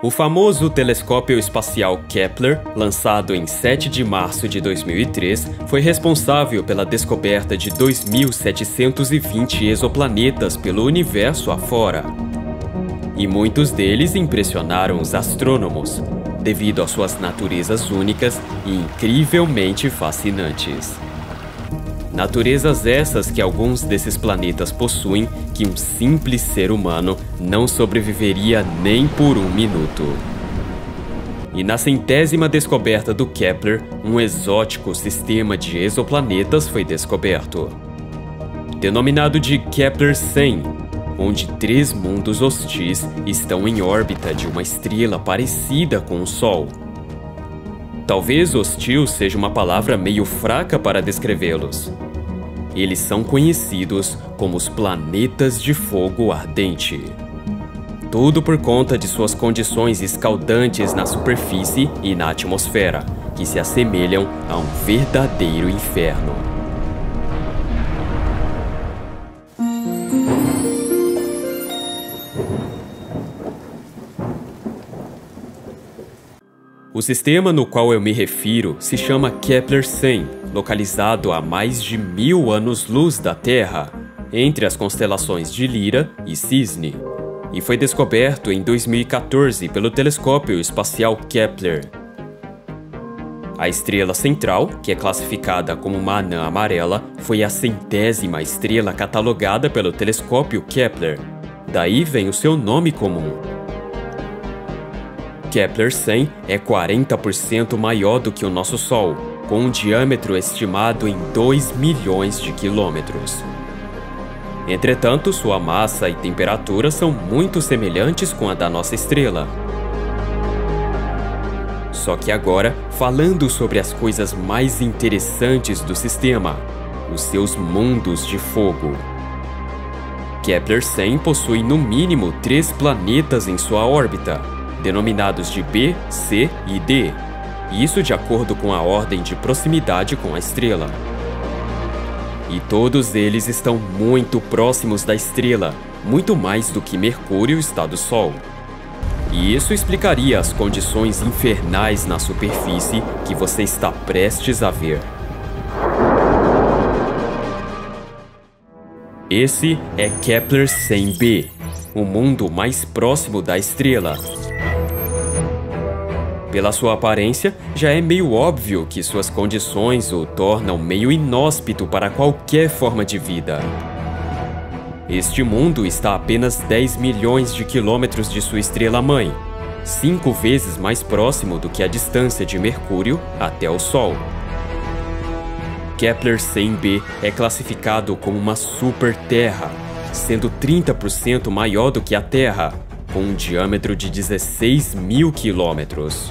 O famoso telescópio espacial Kepler, lançado em 7 de março de 2003, foi responsável pela descoberta de 2.720 exoplanetas pelo universo afora. E muitos deles impressionaram os astrônomos, devido às suas naturezas únicas e incrivelmente fascinantes. Naturezas essas que alguns desses planetas possuem que um simples ser humano não sobreviveria nem por um minuto. E na 100ª descoberta do Kepler, um exótico sistema de exoplanetas foi descoberto, denominado de Kepler-100, onde 3 mundos hostis estão em órbita de uma estrela parecida com o Sol. Talvez hostil seja uma palavra meio fraca para descrevê-los. Eles são conhecidos como os planetas de fogo ardente. Tudo por conta de suas condições escaldantes na superfície e na atmosfera, que se assemelham a um verdadeiro inferno. O sistema no qual eu me refiro se chama Kepler-100, localizado a mais de 1000 anos-luz da Terra, entre as constelações de Lira e Cisne, e foi descoberto em 2014 pelo telescópio espacial Kepler. A estrela central, que é classificada como uma anã amarela, foi a 100ª estrela catalogada pelo telescópio Kepler. Daí vem o seu nome comum. Kepler-100 é 40% maior do que o nosso Sol, com um diâmetro estimado em 2 milhões de quilômetros. Entretanto, sua massa e temperatura são muito semelhantes com a da nossa estrela. Só que agora, falando sobre as coisas mais interessantes do sistema, os seus mundos de fogo. Kepler-100 possui no mínimo 3 planetas em sua órbita, denominados de B, C e D, isso de acordo com a ordem de proximidade com a estrela. E todos eles estão muito próximos da estrela, muito mais do que Mercúrio está do Sol. E isso explicaria as condições infernais na superfície que você está prestes a ver. Esse é Kepler-100b, o mundo mais próximo da estrela. Pela sua aparência, já é meio óbvio que suas condições o tornam meio inóspito para qualquer forma de vida. Este mundo está a apenas 10 milhões de quilômetros de sua estrela-mãe, 5 vezes mais próximo do que a distância de Mercúrio até o Sol. Kepler-100b é classificado como uma super-terra, sendo 30% maior do que a Terra, com um diâmetro de 16 mil quilômetros.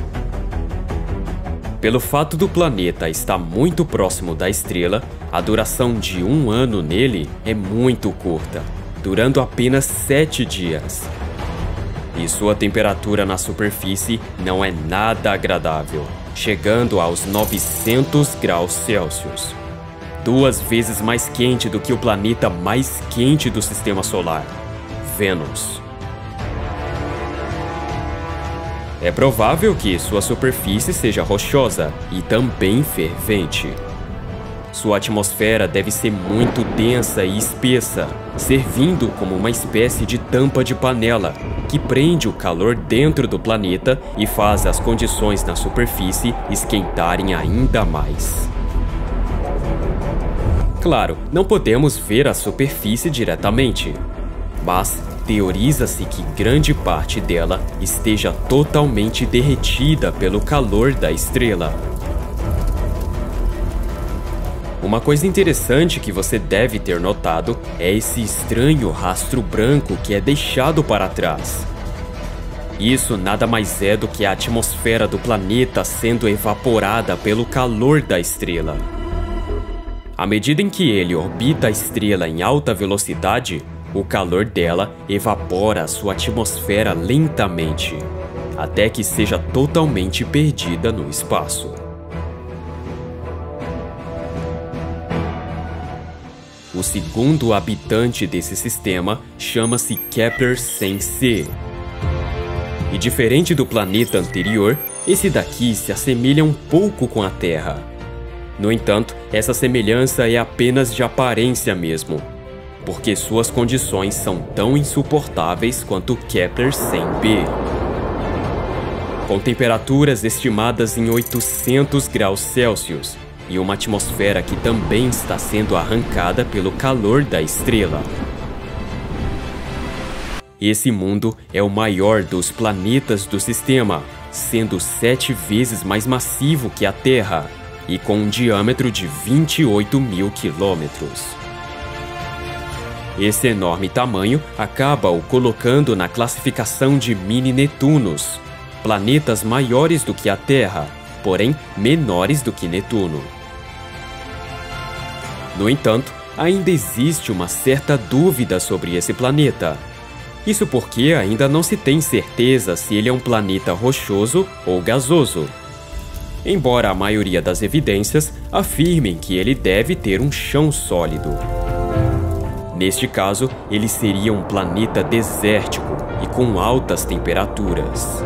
Pelo fato do planeta estar muito próximo da estrela, a duração de um ano nele é muito curta, durando apenas 7 dias. E sua temperatura na superfície não é nada agradável, chegando aos 900 graus Celsius, 2 vezes mais quente do que o planeta mais quente do Sistema Solar, Vênus. É provável que sua superfície seja rochosa e também fervente. Sua atmosfera deve ser muito densa e espessa, servindo como uma espécie de tampa de panela, que prende o calor dentro do planeta e faz as condições na superfície esquentarem ainda mais. Claro, não podemos ver a superfície diretamente, mas teoriza-se que grande parte dela esteja totalmente derretida pelo calor da estrela. Uma coisa interessante que você deve ter notado é esse estranho rastro branco que é deixado para trás. Isso nada mais é do que a atmosfera do planeta sendo evaporada pelo calor da estrela. À medida em que ele orbita a estrela em alta velocidade, o calor dela evapora a sua atmosfera lentamente, até que seja totalmente perdida no espaço. O segundo habitante desse sistema chama-se Kepler-100c. E diferente do planeta anterior, esse daqui se assemelha um pouco com a Terra. No entanto, essa semelhança é apenas de aparência mesmo, porque suas condições são tão insuportáveis quanto Kepler-100b. Com temperaturas estimadas em 800 graus Celsius e uma atmosfera que também está sendo arrancada pelo calor da estrela. Esse mundo é o maior dos planetas do sistema, sendo 7 vezes mais massivo que a Terra e com um diâmetro de 28 mil quilômetros. Esse enorme tamanho acaba o colocando na classificação de mini-Netunos, planetas maiores do que a Terra, porém menores do que Netuno. No entanto, ainda existe uma certa dúvida sobre esse planeta. Isso porque ainda não se tem certeza se ele é um planeta rochoso ou gasoso, embora a maioria das evidências afirmem que ele deve ter um chão sólido. Neste caso, ele seria um planeta desértico e com altas temperaturas.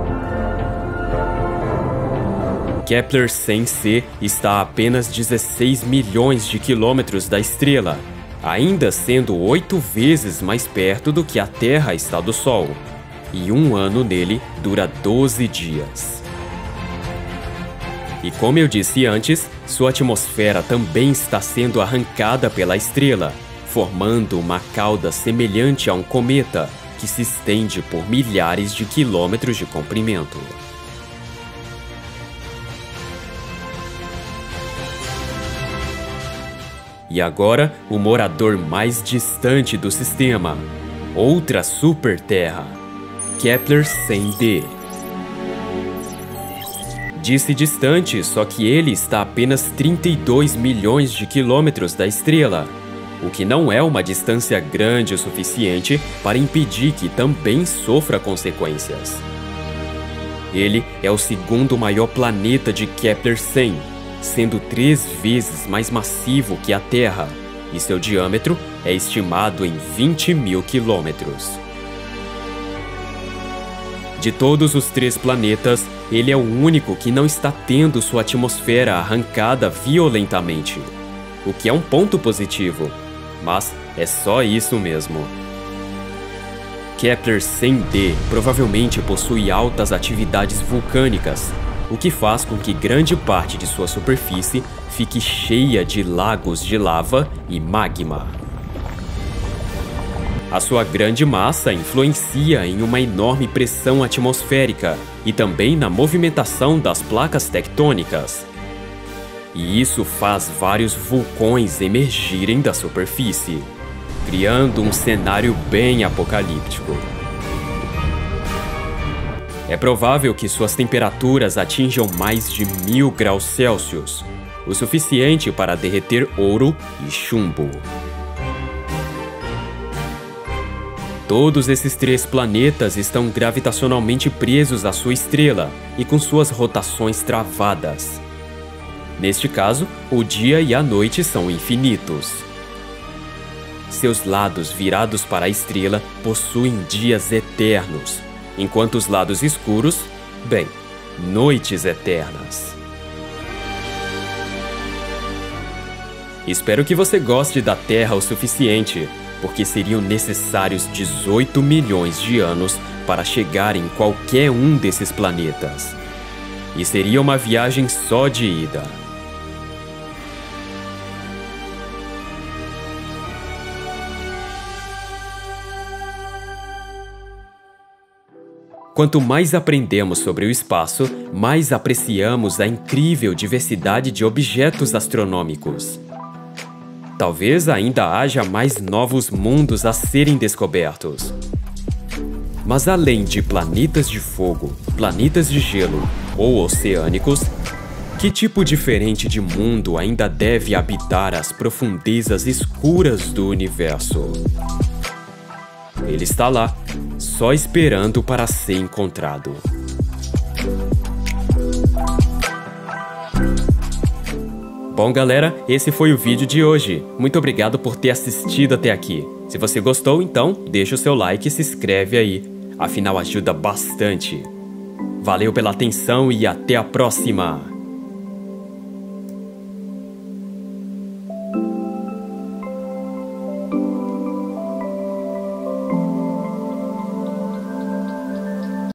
Kepler-100c está a apenas 16 milhões de quilômetros da estrela, ainda sendo 8 vezes mais perto do que a Terra está do Sol, e um ano nele dura 12 dias. E como eu disse antes, sua atmosfera também está sendo arrancada pela estrela, formando uma cauda semelhante a um cometa, que se estende por milhares de quilômetros de comprimento. E agora, o morador mais distante do sistema, outra super-terra, Kepler-100b. Disse distante, só que ele está a apenas 32 milhões de quilômetros da estrela, o que não é uma distância grande o suficiente para impedir que também sofra consequências. Ele é o segundo maior planeta de Kepler-100, sendo 3 vezes mais massivo que a Terra, e seu diâmetro é estimado em 20 mil quilômetros. De todos os 3 planetas, ele é o único que não está tendo sua atmosfera arrancada violentamente, o que é um ponto positivo, mas é só isso mesmo. Kepler-100b provavelmente possui altas atividades vulcânicas, o que faz com que grande parte de sua superfície fique cheia de lagos de lava e magma. A sua grande massa influencia em uma enorme pressão atmosférica e também na movimentação das placas tectônicas. E isso faz vários vulcões emergirem da superfície, criando um cenário bem apocalíptico. É provável que suas temperaturas atinjam mais de 1000 graus Celsius, o suficiente para derreter ouro e chumbo. Todos esses 3 planetas estão gravitacionalmente presos à sua estrela e com suas rotações travadas. Neste caso, o dia e a noite são infinitos. Seus lados virados para a estrela possuem dias eternos, enquanto os lados escuros, bem, noites eternas. Espero que você goste da Terra o suficiente, porque seriam necessários 18 milhões de anos para chegar em qualquer um desses planetas. E seria uma viagem só de ida. Quanto mais aprendemos sobre o espaço, mais apreciamos a incrível diversidade de objetos astronômicos. Talvez ainda haja mais novos mundos a serem descobertos. Mas além de planetas de fogo, planetas de gelo ou oceânicos, que tipo diferente de mundo ainda deve habitar as profundezas escuras do universo? Ele está lá, só esperando para ser encontrado. Bom, galera, esse foi o vídeo de hoje. Muito obrigado por ter assistido até aqui. Se você gostou, então, deixa o seu like e se inscreve aí. afinal ajuda bastante. Valeu pela atenção e até a próxima!